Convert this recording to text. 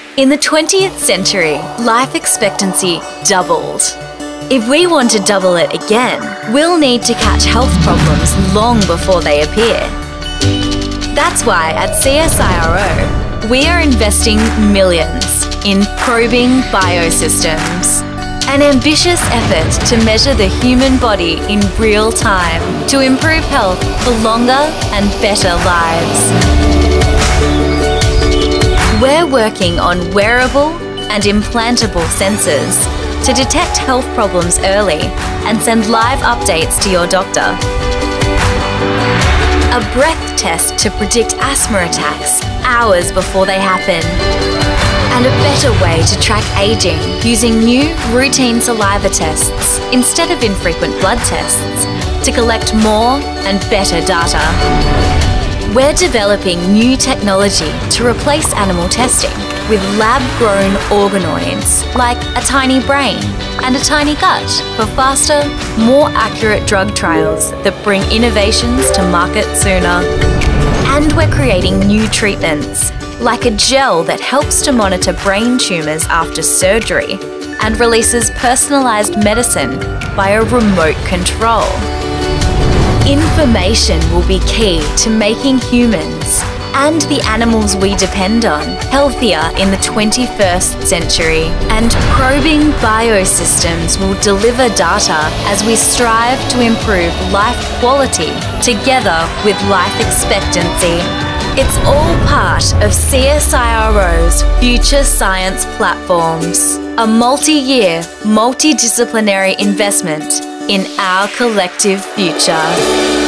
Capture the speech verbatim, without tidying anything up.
In the twentieth century, life expectancy doubled. If we want to double it again, we'll need to catch health problems long before they appear. That's why at C S I R O, we are investing millions in probing biosystems, an ambitious effort to measure the human body in real time to improve health for longer and better lives. We're working on wearable and implantable sensors to detect health problems early and send live updates to your doctor. A breath test to predict asthma attacks hours before they happen. And a better way to track aging using new routine saliva tests instead of infrequent blood tests to collect more and better data. We're developing new technology to replace animal testing with lab-grown organoids like a tiny brain and a tiny gut for faster, more accurate drug trials that bring innovations to market sooner. And we're creating new treatments like a gel that helps to monitor brain tumours after surgery and releases personalised medicine via remote control. Information will be key to making humans and the animals we depend on healthier in the twenty-first century. And probing biosystems will deliver data as we strive to improve life quality together with life expectancy. It's all part of C S I R O's Future Science Platforms, a multi-year, multidisciplinary investment in our collective future.